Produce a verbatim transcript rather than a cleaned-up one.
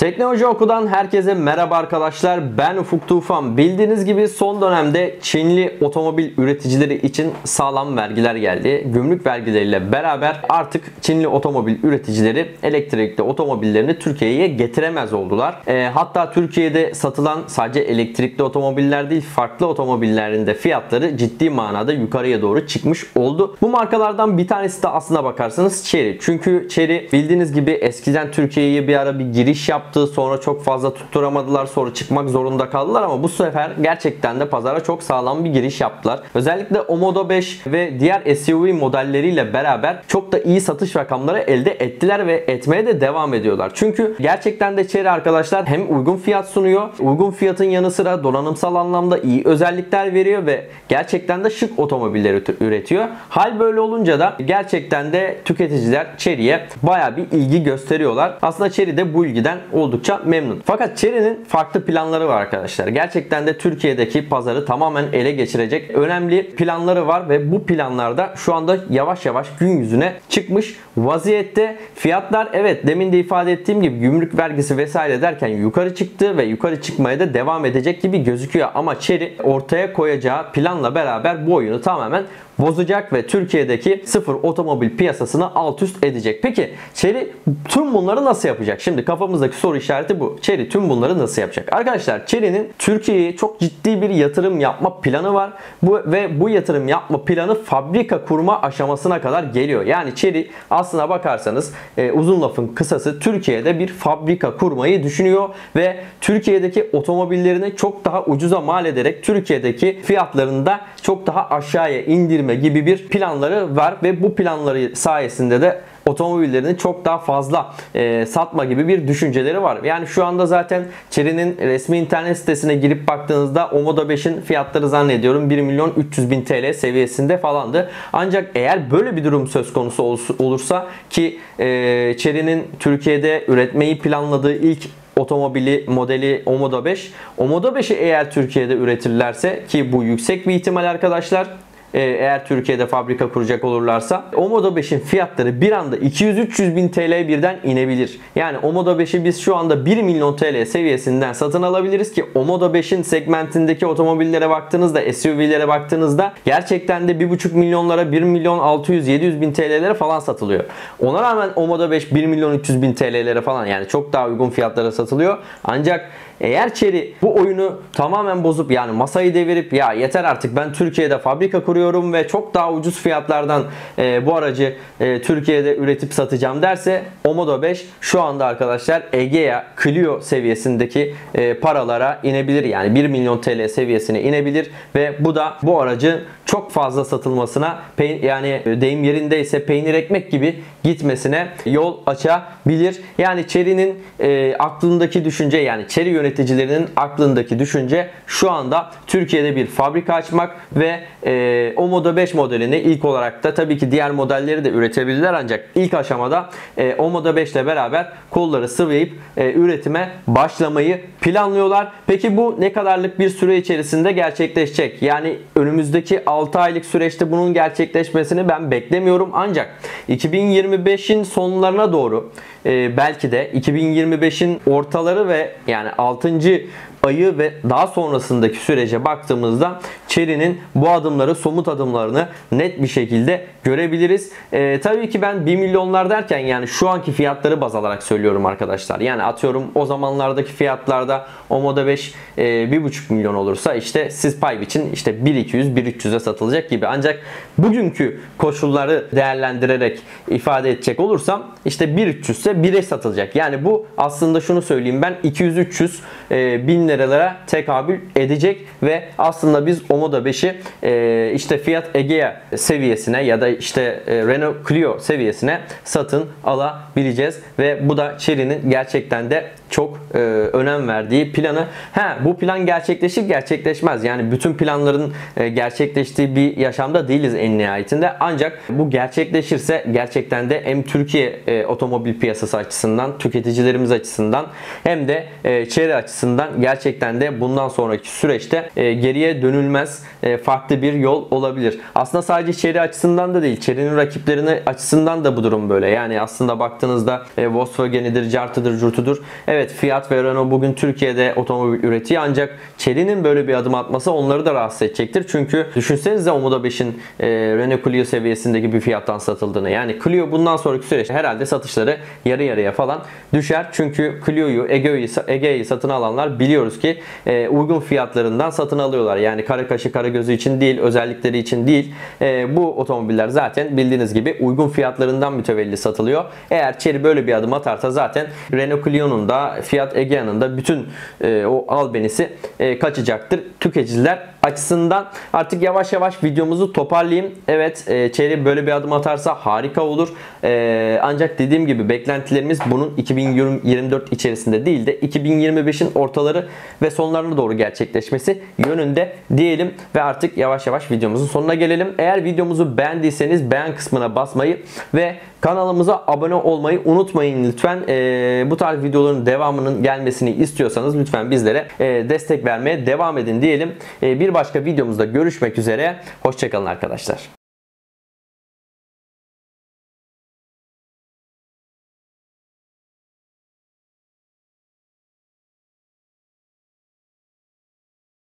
Teknoloji Oku'dan herkese merhaba arkadaşlar. Ben Ufuk Tufan. Bildiğiniz gibi son dönemde Çinli otomobil üreticileri için sağlam vergiler geldi. Gümrük vergileriyle beraber artık Çinli otomobil üreticileri elektrikli otomobillerini Türkiye'ye getiremez oldular. E, hatta Türkiye'de satılan sadece elektrikli otomobiller değil, farklı otomobillerin de fiyatları ciddi manada yukarıya doğru çıkmış oldu. Bu markalardan bir tanesi de aslına bakarsanız Chery. Çünkü Chery bildiğiniz gibi eskiden Türkiye'ye bir ara bir giriş yaptı. Sonra çok fazla tutturamadılar. Sonra çıkmak zorunda kaldılar ama bu sefer gerçekten de pazara çok sağlam bir giriş yaptılar. Özellikle Omoda beş ve diğer S U V modelleriyle beraber çok da iyi satış rakamları elde ettiler ve etmeye de devam ediyorlar. Çünkü gerçekten de Chery arkadaşlar hem uygun fiyat sunuyor. Uygun fiyatın yanı sıra donanımsal anlamda iyi özellikler veriyor ve gerçekten de şık otomobilleri üretiyor. Hal böyle olunca da gerçekten de tüketiciler Chery'ye bayağı bir ilgi gösteriyorlar. Aslında Chery de bu ilgiden oldukça memnun. Fakat Chery'nin farklı planları var arkadaşlar. Gerçekten de Türkiye'deki pazarı tamamen ele geçirecek önemli planları var ve bu planlarda şu anda yavaş yavaş gün yüzüne çıkmış vaziyette. Fiyatlar evet demin de ifade ettiğim gibi gümrük vergisi vesaire derken yukarı çıktı ve yukarı çıkmaya da devam edecek gibi gözüküyor. Ama Chery ortaya koyacağı planla beraber bu oyunu tamamen bozacak ve Türkiye'deki sıfır otomobil piyasasını alt üst edecek. Peki Chery tüm bunları nasıl yapacak? Şimdi kafamızdaki soru işareti bu. Chery tüm bunları nasıl yapacak? Arkadaşlar Chery'nin Türkiye'ye çok ciddi bir yatırım yapma planı var. Bu ve bu yatırım yapma planı fabrika kurma aşamasına kadar geliyor. Yani Chery aslına bakarsanız e, uzun lafın kısası Türkiye'de bir fabrika kurmayı düşünüyor ve Türkiye'deki otomobillerini çok daha ucuza mal ederek Türkiye'deki fiyatlarını da çok daha aşağıya indirme gibi bir planları var ve bu planları sayesinde de otomobillerini çok daha fazla e, satma gibi bir düşünceleri var. Yani şu anda zaten Chery'nin resmi internet sitesine girip baktığınızda Omoda beşin fiyatları zannediyorum bir milyon üç yüz bin T L seviyesinde falandı. Ancak eğer böyle bir durum söz konusu olursa ki e, Chery'nin Türkiye'de üretmeyi planladığı ilk otomobili modeli Omoda beş. Omoda beşi eğer Türkiye'de üretirlerse ki bu yüksek bir ihtimal arkadaşlar. Eğer Türkiye'de fabrika kuracak olurlarsa Omoda beşin fiyatları bir anda iki yüz üç yüz bin T L birden inebilir. Yani Omoda beşi biz şu anda bir milyon T L seviyesinden satın alabiliriz ki Omoda beşin segmentindeki otomobillere baktığınızda, S U V'lere baktığınızda gerçekten de bir buçuk milyonlara bir milyon altı yüz yedi yüz bin T L'lere falan satılıyor. Ona rağmen Omoda beş bir milyon üç yüz bin T L'lere falan yani çok daha uygun fiyatlara satılıyor. Ancak eğer Chery bu oyunu tamamen bozup yani masayı devirip ya yeter artık ben Türkiye'de fabrika kuruyorum ve çok daha ucuz fiyatlardan e, bu aracı e, Türkiye'de üretip satacağım derse Omoda beş şu anda arkadaşlar Egea Clio seviyesindeki e, paralara inebilir. Yani bir milyon T L seviyesine inebilir ve bu da bu aracın çok fazla satılmasına yani deyim yerindeyse peynir ekmek gibi gitmesine yol açabilir. Yani Chery'nin e, aklındaki düşünce yani Chery yöneticilerinin aklındaki düşünce şu anda Türkiye'de bir fabrika açmak ve e, Omoda beş modelini ilk olarak da tabii ki diğer modelleri de üretebilirler ancak ilk aşamada e, Omoda beş ile beraber kolları sıvayıp e, üretime başlamayı planlıyorlar. Peki bu ne kadarlık bir süre içerisinde gerçekleşecek? Yani önümüzdeki altı aylık süreçte bunun gerçekleşmesini ben beklemiyorum ancak iki bin yirmi beşin sonlarına doğru e, belki de iki bin yirmi beşin ortaları ve yani altıncı ayı ve daha sonrasındaki sürece baktığımızda Chery'nin bu adımları, somut adımlarını net bir şekilde görebiliriz. Ee, tabii ki ben bir milyonlar derken yani şu anki fiyatları baz alarak söylüyorum arkadaşlar. Yani atıyorum o zamanlardaki fiyatlarda Omoda beş e, bir buçuk milyon olursa işte siz pay biçin işte bir iki yüz bir üç yüze satılacak gibi. Ancak bugünkü koşulları değerlendirerek ifade edecek olursam işte bir üç yüz ise bire satılacak. Yani bu aslında şunu söyleyeyim ben iki yüz üç yüz e, bin liralara tekabül edecek ve aslında biz Omoda beşi e, işte Fiat Egea seviyesine ya da işte e, Renault Clio seviyesine satın alabileceğiz ve bu da Chery'nin gerçekten de çok e, önem verdiği planı. Ha bu plan gerçekleşir gerçekleşmez. Yani bütün planların e, gerçekleştiği bir yaşamda değiliz en nihayetinde. Ancak bu gerçekleşirse gerçekten de hem Türkiye e, otomobil piyasası açısından, tüketicilerimiz açısından hem de e, Chery açısından gerçekten gerçekten de bundan sonraki süreçte e, geriye dönülmez e, farklı bir yol olabilir. Aslında sadece Chery açısından da değil, Chery'nin rakiplerine açısından da bu durum böyle. Yani aslında baktığınızda e, Volkswagen'idir, Cartı'dır, Curtu'dur. Evet, Fiat ve Renault bugün Türkiye'de otomobil üretiyor ancak Chery'nin böyle bir adım atması onları da rahatsız edecektir. Çünkü düşünsenize Omoda beşin e, Renault Clio seviyesindeki bir fiyattan satıldığını. Yani Clio bundan sonraki süreçte herhalde satışları yarı yarıya falan düşer. Çünkü Clio'yu, Egeo'yu, Egea'yı satın alanlar biliyoruz ki e, uygun fiyatlarından satın alıyorlar. Yani kara kaşı kara gözü için değil, özellikleri için değil. E, bu otomobiller zaten bildiğiniz gibi uygun fiyatlarından mütevelli satılıyor. Eğer Chery böyle bir adım atarsa zaten Renault Clio'nun da Fiat Egea'nın da bütün e, o albenisi e, kaçacaktır. Tüketiciler açısından artık yavaş yavaş videomuzu toparlayayım. Evet, e, Chery böyle bir adım atarsa harika olur. E, ancak dediğim gibi beklentilerimiz bunun iki bin yirmi dört içerisinde değil de iki bin yirmi beşin ortaları ve sonlarına doğru gerçekleşmesi yönünde diyelim ve artık yavaş yavaş videomuzun sonuna gelelim. Eğer videomuzu beğendiyseniz beğen kısmına basmayı ve kanalımıza abone olmayı unutmayın lütfen. E, bu tarz videoların devamının gelmesini istiyorsanız lütfen bizlere e, destek vermeye devam edin diyelim. E, bir başka videomuzda görüşmek üzere. Hoşçakalın arkadaşlar.